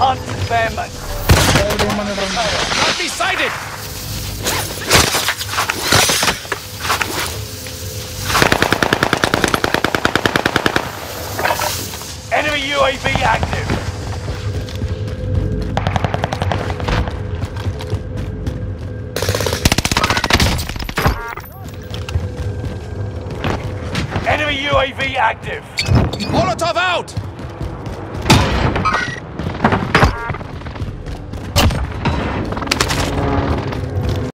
Hunt them. Not be sighted! Enemy UAV active. Enemy UAV active. Molotov out!